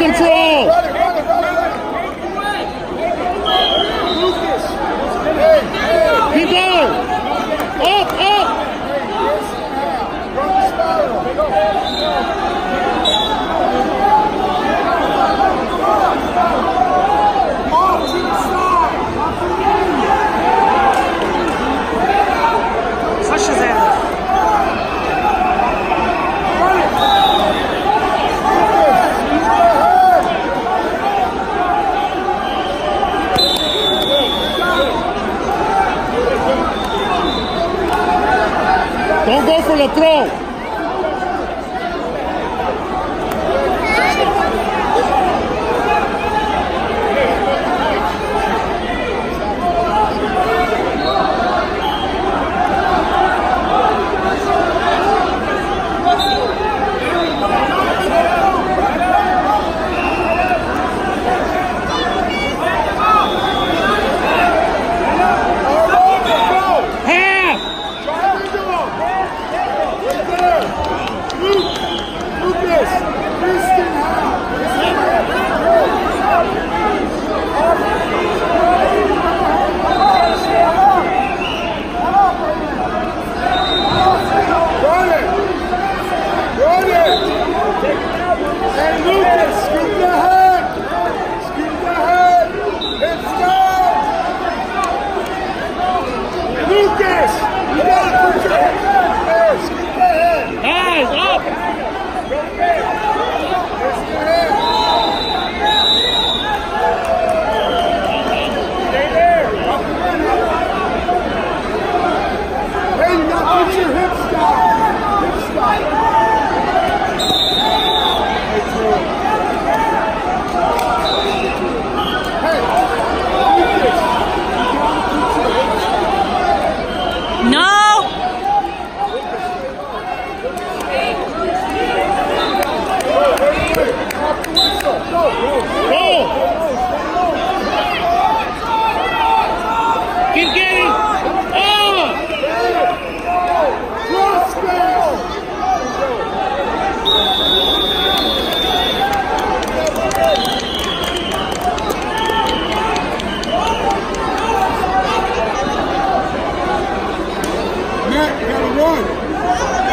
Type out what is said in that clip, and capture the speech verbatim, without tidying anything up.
control. Run it, run it, run it, run it. Lucas. Hey, hey. Keep going. Up, up. Run the spiral. Off to the side. Push his ass. Don't go for the throw. Matt, you gotta run.